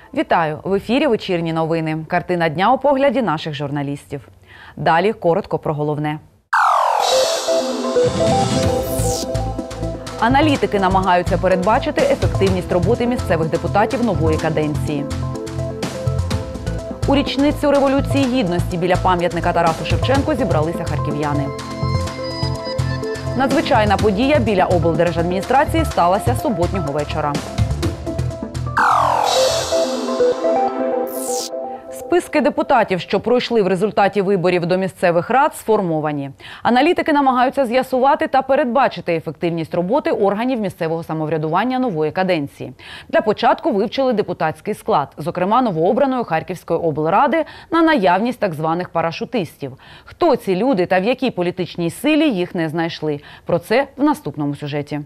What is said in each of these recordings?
Вітаю! В ефірі «Вечірні новини». Картина дня у погляді наших журналістів. Далі коротко про головне. Аналітики намагаються передбачити ефективність роботи місцевих депутатів нової каденції. У річницю Революції Гідності біля пам'ятника Тарасу Шевченку зібралися харків'яни. Надзвичайна подія біля облдержадміністрації сталася суботнього вечора. Списки депутатів, що пройшли в результаті виборів до місцевих рад, сформовані. Аналітики намагаються з'ясувати та передбачити ефективність роботи органів місцевого самоврядування нової каденції. Для початку вивчили депутатський склад, зокрема новообраної Харківської облради, на наявність так званих парашутистів. Хто ці люди та в якій політичній силі їх не знайшли? Про це в наступному сюжеті.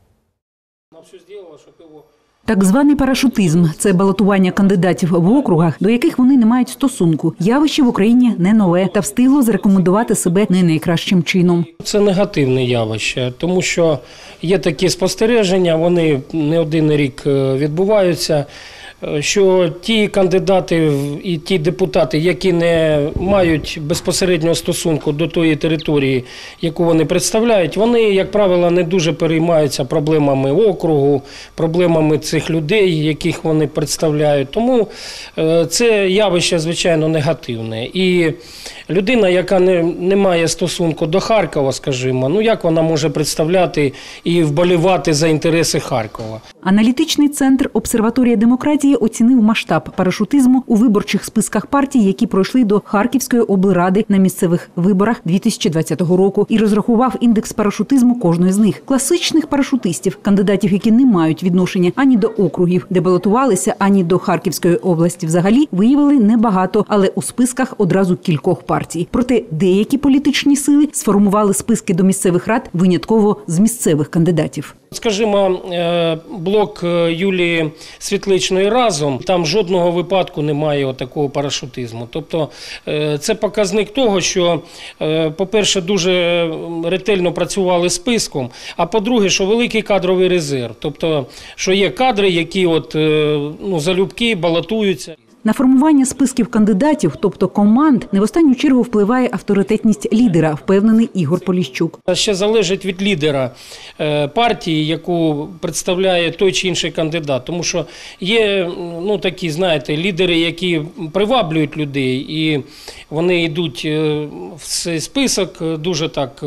Так званий парашутизм – це балотування кандидатів в округах, до яких вони не мають стосунку. Явище в Україні не нове та встигло зарекомендувати себе не найкращим чином. Це негативне явище, тому що є такі спостереження, вони не один рік відбуваються, що ті кандидати і ті депутати, які не мають безпосереднього стосунку до тої території, яку вони представляють, вони, як правило, не дуже переймаються проблемами округу, проблемами цих людей, яких вони представляють. Тому це явище, звичайно, негативне. І людина, яка не має стосунку до Харкова, скажімо, як вона може представляти і вболівати за інтереси Харкова? Аналітичний центр «Обсерваторія демократії» оцінив масштаб парашутизму у виборчих списках партій, які пройшли до Харківської облради на місцевих виборах 2020 року, і розрахував індекс парашутизму кожної з них. Класичних парашутистів, кандидатів, які не мають відношення ані до округів, де балотувалися, ані до Харківської області взагалі, виявили небагато, але у списках одразу кількох партій. Проте деякі політичні сили сформували списки до місцевих рад винятково з місцевих кандидатів. Скажімо, блок Юлії Світличної «Разом», там жодного випадку немає такого парашутизму. Тобто це показник того, що, по-перше, дуже ретельно працювали з списком, а по-друге, що великий кадровий резерв. Тобто, що є кадри, які залюбки балотуються. На формування списків кандидатів, тобто команд, не в останню чергу впливає авторитетність лідера, впевнений Ігор Поліщук. Ще залежить від лідера партії, яку представляє той чи інший кандидат. Тому що є такі, знаєте, лідери, які приваблюють людей, і вони йдуть в цей список дуже так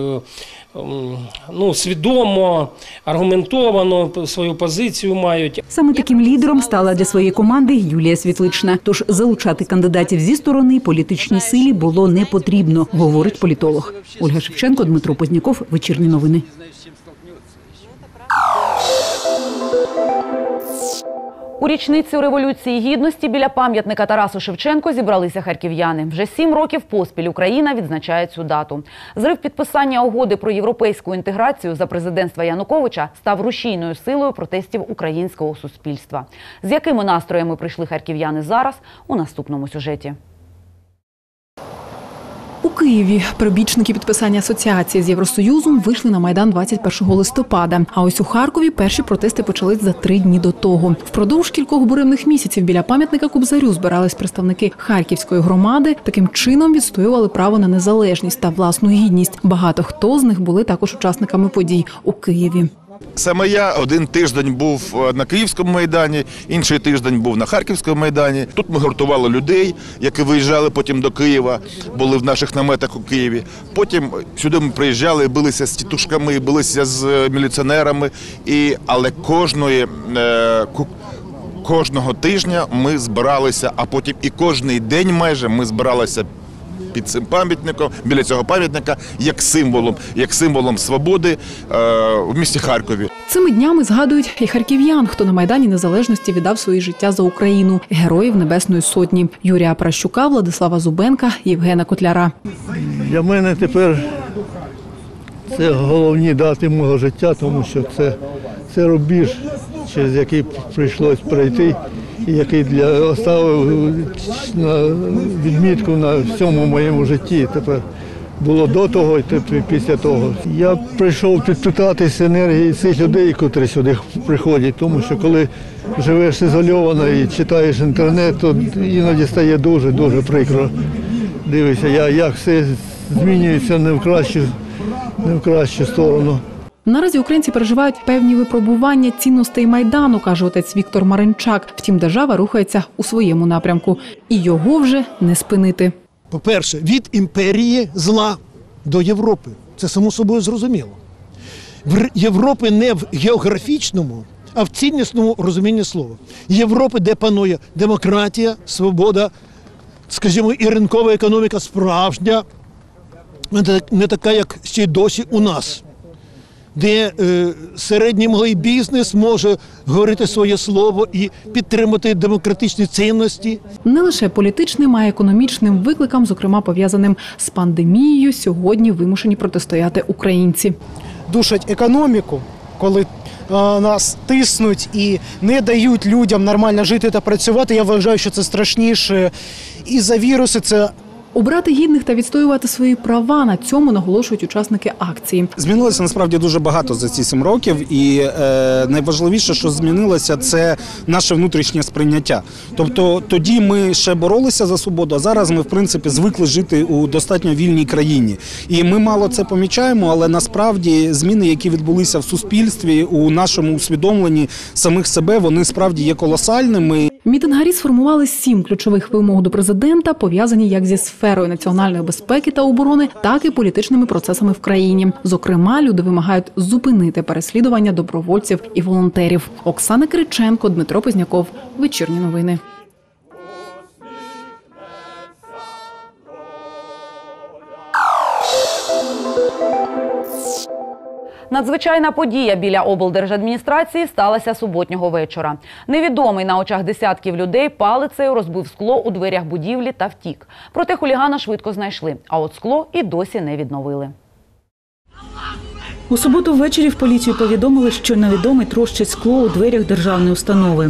свідомо, аргументовано свою позицію мають. Саме таким лідером стала для своєї команди Юлія Світлична. Тож залучати кандидатів зі сторони політичній силі було не потрібно, говорить політолог. Ольга Шевченко, Дмитро Позняков. Вечірні новини. У річницю Революції Гідності біля пам'ятника Тарасу Шевченку зібралися харків'яни. Вже 7 років поспіль Україна відзначає цю дату. Зрив підписання угоди про європейську інтеграцію за президентства Януковича став рушійною силою протестів українського суспільства. З якими настроями прийшли харків'яни зараз – у наступному сюжеті. У Києві прибічники підписання асоціації з Євросоюзом вийшли на Майдан 21 листопада. А ось у Харкові перші протести почались за 3 дні до того. Впродовж кількох буремних місяців біля пам'ятника Кобзарю збирались представники Харківської громади. Таким чином відстоювали право на незалежність та власну гідність. Багато хто з них були також учасниками подій у Києві. Саме я один тиждень був на Київському Майдані, інший тиждень був на Харківському Майдані. Тут ми гуртували людей, які виїжджали потім до Києва, були в наших наметах у Києві. Потім сюди ми приїжджали, билися з тітушками, билися з міліціонерами. Але кожного тижня ми збиралися, а потім і кожний день майже ми збиралися під цим пам'ятником, біля цього пам'ятника, як символом свободи в місті Харкові. Цими днями згадують і харків'ян, хто на Майдані Незалежності віддав своє життя за Україну. Героїв Небесної Сотні – Юрія Пращука, Владислава Зубенка, Євгена Котляра. Для мене тепер це головні дати мого життя, тому що це рубіж, через який прийшлось пройти, і який оставив відмітку на всьому моєму житті. Тепер було до того і після того. Я прийшов підпитатися енергії цих людей, котрі сюди приходять, тому що коли живеш ізольовано і читаєш інтернет, то іноді стає дуже прикро. Дивишся, як все змінюється не в кращу сторону. Наразі українці переживають певні випробування цінностей Майдану, каже отець Віктор Маринчак. Втім, держава рухається у своєму напрямку. І його вже не спинити. По-перше, від імперії зла до Європи. Це само собою зрозуміло. В Європи не в географічному, а в ціннісному розумінні слова. Європи, де панує демократія, свобода, скажімо, і ринкова економіка справжня, не така, як ще й досі у нас, де середній малий бізнес може говорити своє слово і підтримати демократичні цінності. Не лише політичним, а й економічним викликам, зокрема пов'язаним з пандемією, сьогодні вимушені протистояти українці. Душать економіку, коли нас тиснуть і не дають людям нормально жити та працювати. Я вважаю, що це страшніше. І за віруси це... Обрати гідних та відстоювати свої права – на цьому наголошують учасники акції. Змінилося насправді дуже багато за ці 7 років, і найважливіше, що змінилося, це наше внутрішнє сприйняття. Тобто тоді ми ще боролися за свободу, а зараз ми, в принципі, звикли жити у достатньо вільній країні. І ми мало це помічаємо, але насправді зміни, які відбулися в суспільстві, у нашому усвідомленні самих себе, вони справді є колосальними. Мітингарі сформували 7 ключових вимог до президента, пов'язані як зі сферою національної безпеки та оборони, так і політичними процесами в країні. Зокрема, люди вимагають зупинити переслідування добровольців і волонтерів. Оксана Кириченко, Дмитро Позняков. Вечірні новини. Надзвичайна подія біля облдержадміністрації сталася суботнього вечора. Невідомий на очах десятків людей палицею розбив скло у дверях будівлі та втік. Проте хулігана швидко знайшли, а от скло і досі не відновили. У суботу ввечері в поліцію повідомили, що невідомий трощить скло у дверях державної установи.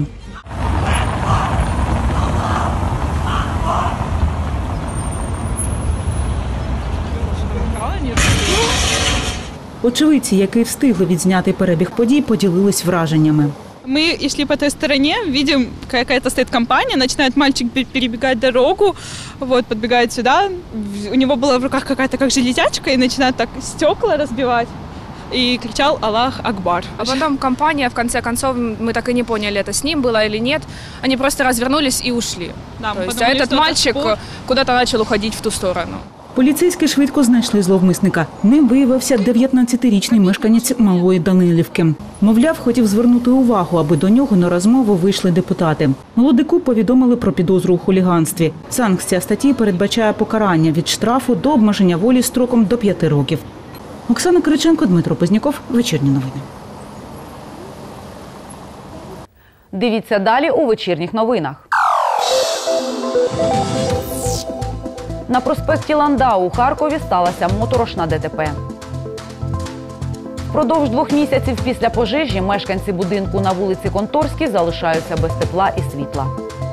Очевидці, які встигли відзняти перебіг подій, поділились враженнями. Мы шли по той стороне, видим, какая-то стоит компания, начинает мальчик перебегать дорогу, вот, подбегает сюда, у него была в руках какая-то как железячка и начинает так стекла разбивать. И кричал «Аллах Акбар». А потом компания, в конце концов, мы так и не поняли, это с ним было или нет, они просто развернулись и ушли. Да, то есть этот мальчик куда-то начал уходить в ту сторону. Поліцейські швидко знайшли зловмисника. Ним виявився 19-річний мешканець Малої Данилівки. Мовляв, хотів звернути увагу, аби до нього на розмову вийшли депутати. Молодику повідомили про підозру у хуліганстві. Санкція статті передбачає покарання від штрафу до обмеження волі строком до 5 років. Оксана Кириченко, Дмитро Позняков. Вечірні новини. Дивіться далі у вечірніх новинах. На проспекті Ландау у Харкові сталася моторошна ДТП. Впродовж 2 місяців після пожежі мешканці будинку на вулиці Конторській залишаються без тепла і світла.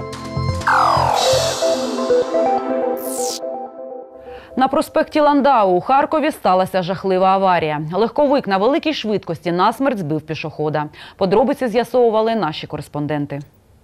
На проспекті Ландау у Харкові сталася жахлива аварія. Легковик на великій швидкості насмерть збив пішохода. Подробиці з'ясовували наші кореспонденти.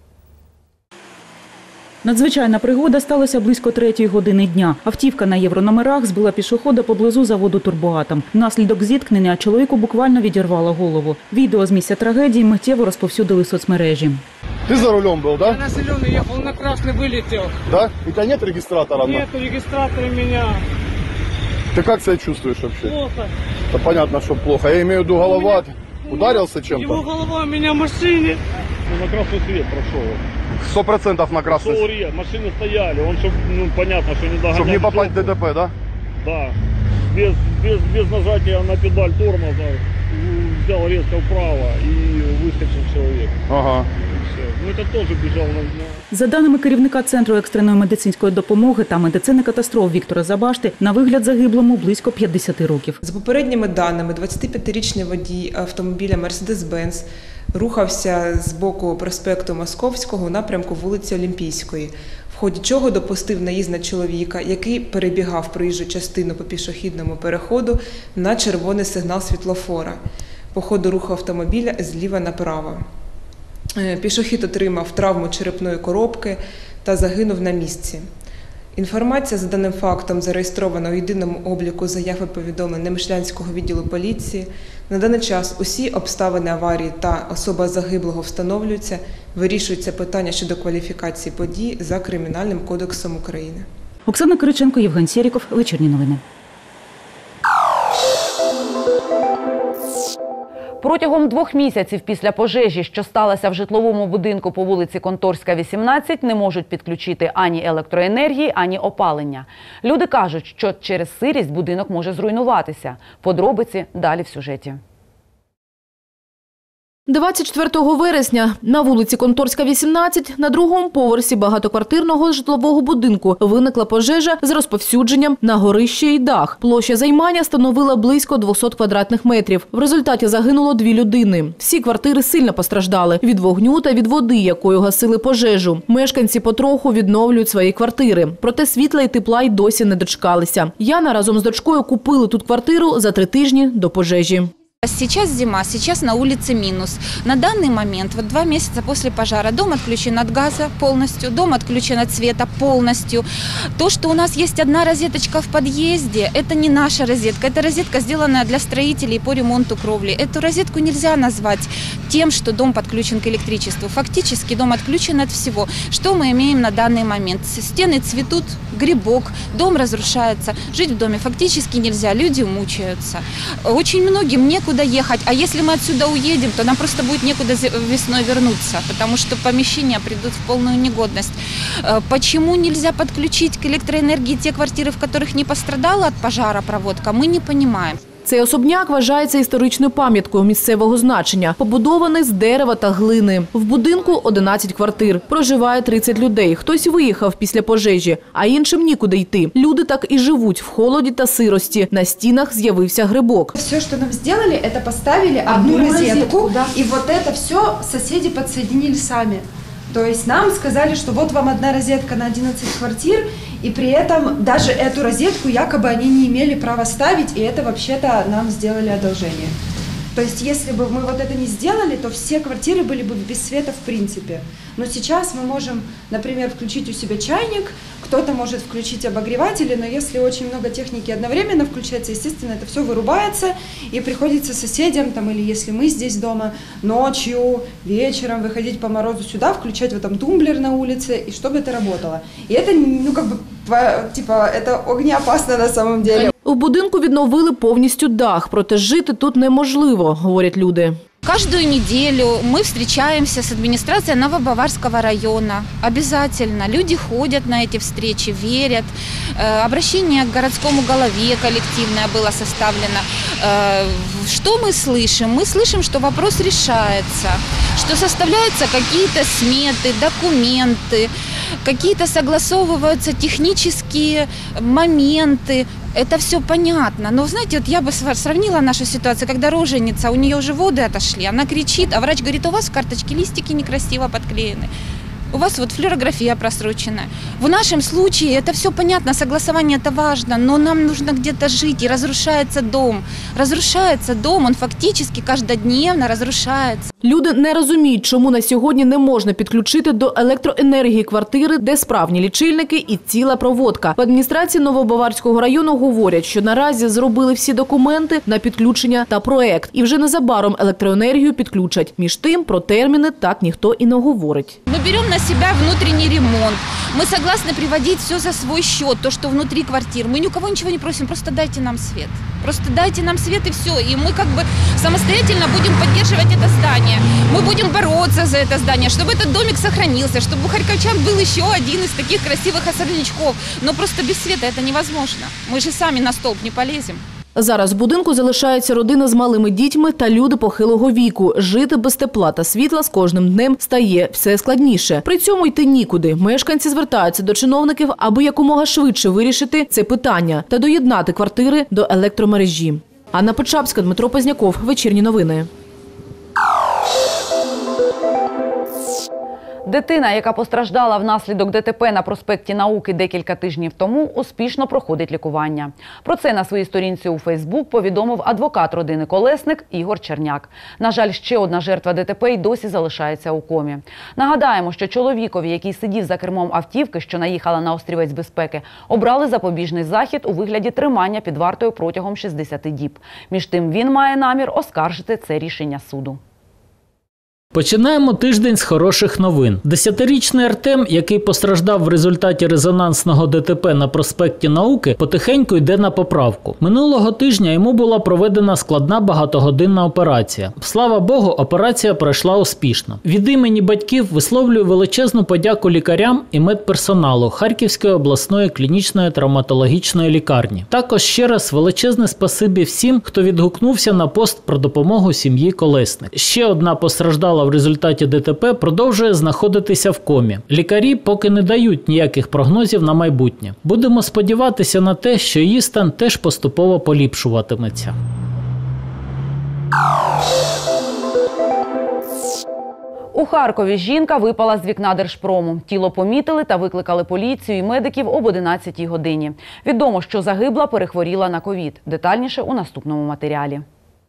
Надзвичайна пригода сталася близько 3-ї години дня. Автівка на єврономерах збила пішохода поблизу заводу «Турбоатом». Внаслідок зіткнення чоловіку буквально відірвало голову. Відео з місця трагедії миттєво розповсюдили соцмережі. Ты за рулем был, да? Я на зеленый ехал, на красный вылетел. Да? У тебя нет регистратора? Нет регистратора у меня. Ты как себя чувствуешь вообще? Плохо. Да понятно, что плохо. Я имею в виду, голова ударился чем-то? Его голова у меня в машине. На красный свет прошел. 100% на красный свет. Машины стояли, он, чтобы, понятно, что не догонял. Чтобы не попасть в ДТП, да? Да. Без нажатия на педаль тормоза взял резко вправо и выскочил человек. Ага. Ну, это тоже бежал на... За даними керівника Центру екстреної медицинської допомоги та медицини катастроф Віктора Забашти, на вигляд загиблому близько 50 років. За попередніми даними, 25-річний водій автомобіля Mercedes-Benz рухався з боку проспекту Московського у напрямку вулиці Олімпійської, в ході чого допустив наїзд на чоловіка, який перебігав проїжджу частину по пішохідному переходу на червоний сигнал світлофора по ходу руху автомобіля зліва направо. Пішохід отримав травму черепної коробки та загинув на місці. Інформація за даним фактом зареєстрована у єдиному обліку заяв і повідомлень Немишлянського відділу поліції. На даний час усі обставини аварії та особа загиблого встановлюються, вирішується питання щодо кваліфікації подій за Кримінальним кодексом України. Оксана Кириченко, Євген Сєріков. Вечірні новини. Протягом 2 місяців після пожежі, що сталася в житловому будинку по вулиці Конторська, 18, не можуть підключити ані електроенергії, ані опалення. Люди кажуть, що через сирість будинок може зруйнуватися. Подробиці далі в сюжеті. 24 вересня на вулиці Конторська, 18, на другому поверсі багатоквартирного житлового будинку виникла пожежа з розповсюдженням на горище і дах. Площа займання становила близько 200 квадратних метрів. В результаті загинуло 2 людини. Всі квартири сильно постраждали від вогню та від води, якою гасили пожежу. Мешканці потроху відновлюють свої квартири. Проте світла і тепла й досі не дочекалися. Яна разом з дочкою купили тут квартиру за 3 тижні до пожежі. Сейчас зима, сейчас на улице минус. На данный момент, 2 месяца после пожара, дом отключен от газа полностью, дом отключен от света полностью. То, что у нас есть одна розеточка в подъезде, это не наша розетка. Это розетка, сделанная для строителей по ремонту кровли. Эту розетку нельзя назвать тем, что дом подключен к электричеству. Фактически дом отключен от всего. Что мы имеем на данный момент? Стены цветут, грибок, дом разрушается. Жить в доме фактически нельзя, люди мучаются. Очень многим некуда ехать, а если мы отсюда уедем, то нам просто будет некуда весной вернуться, потому что помещения придут в полную негодность. Почему нельзя подключить к электроэнергии те квартиры, в которых не пострадала от пожара проводка, мы не понимаем. Цей особняк вважається історичною пам'яткою місцевого значення. Побудований з дерева та глини. В будинку 11 квартир. Проживає 30 людей. Хтось виїхав після пожежі, а іншим нікуди йти. Люди так і живуть в холоді та сирості. На стінах з'явився грибок. Все, що нам зробили, це поставили одну розетку, і вот це все сусіди підсоединили самі. То есть нам сказали, что вот вам одна розетка на 11 квартир, и при этом даже эту розетку якобы они не имели права ставить, и это вообще-то нам сделали одолжение. То есть если бы мы вот это не сделали, то все квартиры были бы без света в принципе. Но сейчас мы можем, например, включить у себя чайник, кто-то может включить обогреватели, но если очень много техники одновременно включается, естественно, это все вырубается, и приходится соседям, там, или если мы здесь дома, ночью, вечером выходить по морозу сюда, включать в этом тумблер на улице, и чтобы это работало. И это, ну, как бы, типа, это огнеопасно на самом деле. У будинку відновили повністю дах, проте жити тут неможливо, говорять люди. Каждую неделю мы встречаемся с администрацией Новобаварского района. Обязательно. Люди ходят на эти встречи, верят. Обращение к городскому голове коллективное было составлено. Что мы слышим? Мы слышим, что вопрос решается, что составляются какие-то сметы, документы, какие-то согласовываются технические моменты. Это все понятно, но, знаете, вот я бы сравнила нашу ситуацию, когда роженица, у нее уже воды отошли, она кричит, а врач говорит, у вас в карточке листики некрасиво подклеены. У вас вот флюорография просроченная. В нашем случае это все понятно, согласование это важно, но нам нужно где-то жить, и разрушается дом. Разрушается дом, он фактически каждодневно разрушается. Люди не розуміють, чому на сьогодні не можна підключити до електроенергії квартири, де справні лічильники і ціла проводка. В адміністрації Новобаварського району говорять, що наразі зробили всі документи на підключення та проект. І вже незабаром електроенергію підключать. Між тим, про терміни так ніхто і не говорить. Ми беремо на себя внутренний ремонт. Мы согласны приводить все за свой счет, то, что внутри квартир. Мы ни у кого ничего не просим, просто дайте нам свет. Просто дайте нам свет и все. И мы как бы самостоятельно будем поддерживать это здание. Мы будем бороться за это здание, чтобы этот домик сохранился, чтобы у харьковчан был еще один из таких красивых особнячков. Но просто без света это невозможно. Мы же сами на столб не полезем. Зараз в будинку залишається родина з малими дітьми та люди похилого віку. Жити без тепла та світла з кожним днем стає все складніше. При цьому йти нікуди. Мешканці звертаються до чиновників, аби якомога швидше вирішити це питання та доєднати квартири до електромережі. Анна Почапська, Дмитро Позняков. Вечірні новини. Дитина, яка постраждала внаслідок ДТП на проспекті Науки декілька тижнів тому, успішно проходить лікування. Про це на своїй сторінці у Фейсбук повідомив адвокат родини Колесник Ігор Черняк. На жаль, ще одна жертва ДТП й досі залишається у комі. Нагадаємо, що чоловікові, який сидів за кермом автівки, що наїхала на острівець безпеки, обрали запобіжний захід у вигляді тримання під вартою протягом 60 діб. Між тим, він має намір оскаржити це рішення суду. Починаємо тиждень з хороших новин. 10-річний Артем, який постраждав в результаті резонансного ДТП на проспекті Науки, потихеньку йде на поправку. Минулого тижня йому була проведена складна багатогодинна операція. Слава Богу, операція пройшла успішно. Від імені батьків висловлюю величезну подяку лікарям і медперсоналу Харківської обласної клінічної травматологічної лікарні. Також ще раз величезне спасибі всім, хто відгукнувся на пост про допомогу сім'ї Колесник. Ще одна постраждала в результаті ДТП продовжує знаходитися в комі. Лікарі поки не дають ніяких прогнозів на майбутнє. Будемо сподіватися на те, що її стан теж поступово поліпшуватиметься. У Харкові жінка випала з вікна Держпрому. Тіло помітили та викликали поліцію і медиків об 11-й годині. Відомо, що загибла перехворіла на ковід. Детальніше у наступному матеріалі.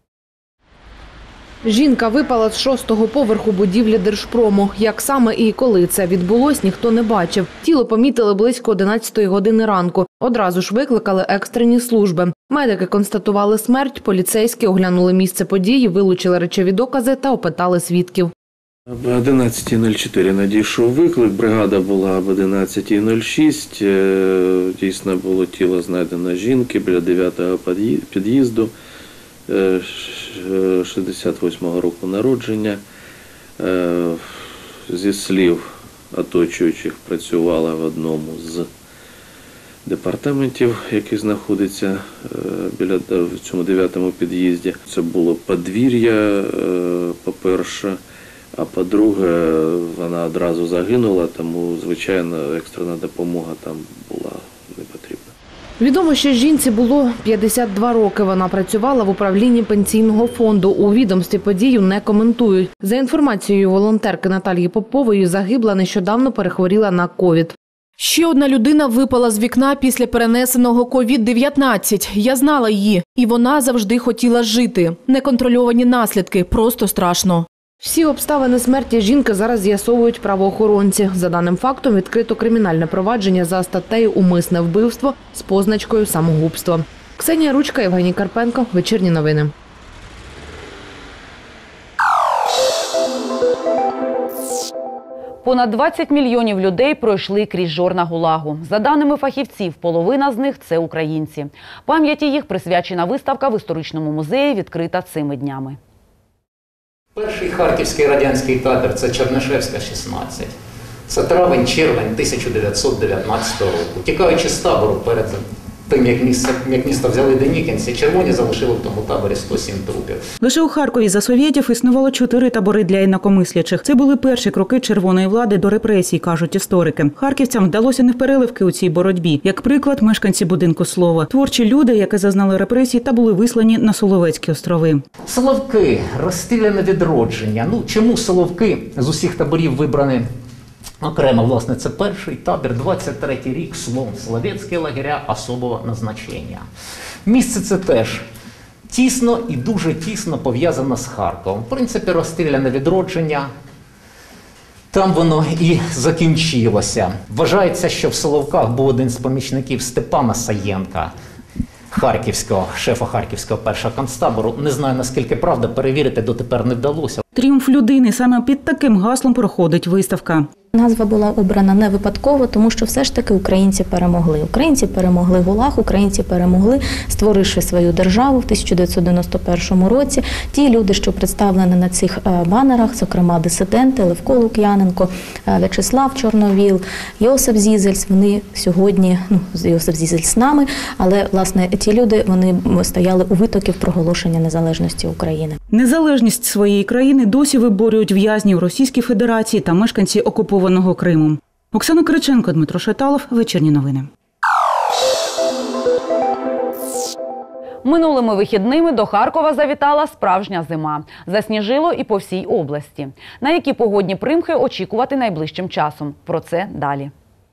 Жінка випала з 6-го поверху будівлі Держпрому. Як саме і коли це відбулось, ніхто не бачив. Тіло помітили близько 11-ї години ранку. Одразу ж викликали екстрені служби. Медики констатували смерть, поліцейські оглянули місце події, вилучили речові докази та опитали свідків. Об 11.04 надійшов виклик, бригада була об 11.06. Дійсно було тіло знайдено жінки біля 9-го під'їзду. 68-го року народження. Зі слів оточуючих працювала в одному з департаментів, який знаходиться в цьому 9-му під'їзді. Це було подвір'я, по-перше, а по-друге, вона одразу загинула, тому, звичайно, екстрена допомога там була не потрібна. Відомо, що жінці було 52 роки. Вона працювала в управлінні пенсійного фонду. У відомстві подію не коментують. За інформацією волонтерки Наталії Попової, загибла нещодавно перехворіла на ковід. Ще одна людина випала з вікна після перенесеного COVID-19. Я знала її, і вона завжди хотіла жити. Неконтрольовані наслідки, просто страшно. Всі обставини смерті жінки зараз з'ясовують правоохоронці. За даним фактом відкрито кримінальне провадження за статтею «Умисне вбивство» з позначкою «Самогубство». Ксенія Ручка, Євгеній Карпенко. Вечірні новини. Понад 20 мільйонів людей пройшли крізь жорна ГУЛАГу. За даними фахівців, половина з них – це українці. Пам'яті їх присвячена виставка в історичному музеї, відкрита цими днями. Перший харківський радянський табір – це Чернишевська, 16. Це травень-червень 1919 року. Тікаючи з табору перед тим, як місто взяли денікінці, червоні залишили в тому таборі 107 трупів. Лише у Харкові за совєтів існувало 4 табори для інакомислячих. Це були перші кроки червоної влади до репресій, кажуть історики. Харківцям вдалося невпереливки у цій боротьбі. Як приклад, мешканці будинку Слова. Творчі люди, які зазнали репресій та були вислані на Соловецькі острови. Соловки, розстріляне відродження. Чому Соловки з усіх таборів вибрані окремо? Власне, це перший табір, 23-й рік, Слон, Соловецькі лагеря особого назначення. Місце це теж тісно і дуже тісно пов'язано з Харковом. В принципі, розстріляне відродження, там воно і закінчилося. Вважається, що в Соловках був один з помічників Степана Саєнка, шефа Харківського першого концтабору. Не знаю, наскільки правда, перевірити дотепер не вдалося. Тріумф людини – саме під таким гаслом проходить виставка. Назва була обрана не випадково, тому що все ж таки українці перемогли. Українці перемогли ГУЛАГ, українці перемогли, створивши свою державу в 1991 році. Ті люди, що представлені на цих банерах, зокрема дисиденти, Левко Лук'яненко, В'ячеслав Чорновіл, Йосип Зізельс, вони сьогодні, Йосип Зізельс з нами, але, власне, ті люди, вони стояли у витоків проголошення незалежності України. Незалежність своєї країни досі виборюють в'язні в Російській Федерації та мешканці окупованого Криму. Оксана Кириченко, Дмитро Шаталов. Вечірні новини. Минулими вихідними до Харкова завітала справжня зима. Засніжило і по всій області. На які погодні примхи очікувати найближчим часом? Про це далі.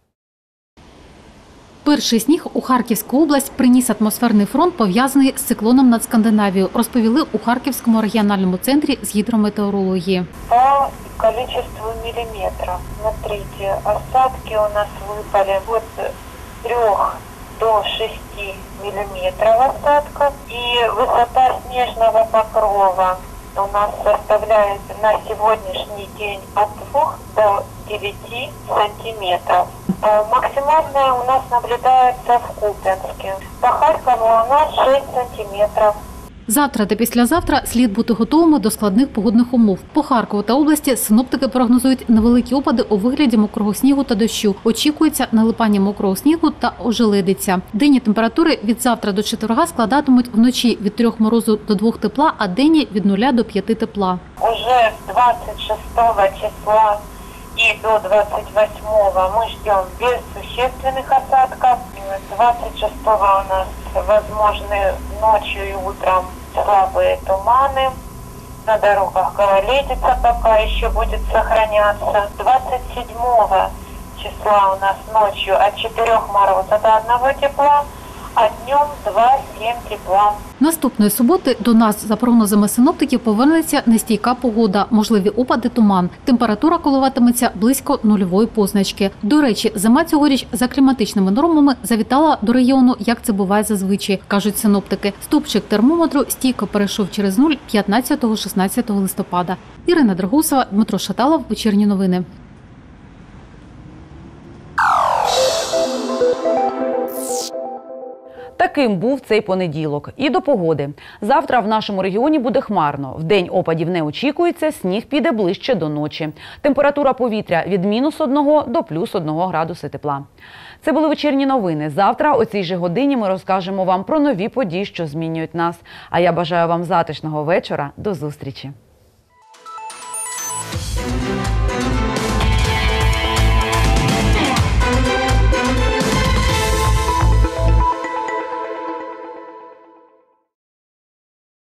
Перший сніг у Харківську область приніс атмосферний фронт, пов'язаний з циклоном над Скандинавією, розповіли у Харківському регіональному центрі з гідрометеорології. По количеству миллиметров, смотрите, осадки у нас выпали от 3 до 6 миллиметров осадков. И высота снежного покрова у нас составляет на сегодняшний день от 2 до 9 сантиметров. Максимальная у нас наблюдается в Куп'янську. По Харкову у нас 6 сантиметров. Завтра та післязавтра слід бути готовими до складних погодних умов. По Харкову та області синоптики прогнозують невеликі опади у вигляді мокрого снігу та дощу. Очікується налипання мокрого снігу та ожеледиця. Денні температури від завтра до четверга складатимуть вночі від 3 морозу до 2 тепла, а денні від 0 до 5 тепла. Уже 26 числа и до 28 мы ждем без существенных осадков. 26 у нас возможны ночью и утром слабые туманы. На дорогах гололедица пока еще будет сохраняться. 27 числа у нас ночью от 4 мороза до 1 тепла, а днем 2-7 тепла. Наступної суботи до нас, за прогнозами синоптиків, повернеться нестійка погода, можливі опади, туман. Температура коливатиметься близько нульової позначки. До речі, зима цьогоріч за кліматичними нормами завітала до регіону, як це буває зазвичай, кажуть синоптики. Стовпчик термометру стійко перейшов через 0 15-16 листопада. Ірина Драгусова, Дмитро Шаталов, Вечірні новини. Таким був цей понеділок. І до погоди. Завтра в нашому регіоні буде хмарно. Вдень опадів не очікується, сніг піде ближче до ночі. Температура повітря від -1 до +1 градуси тепла. Це були вечірні новини. Завтра о цій же годині ми розкажемо вам про нові події, що змінюють нас. А я бажаю вам затишного вечора. До зустрічі.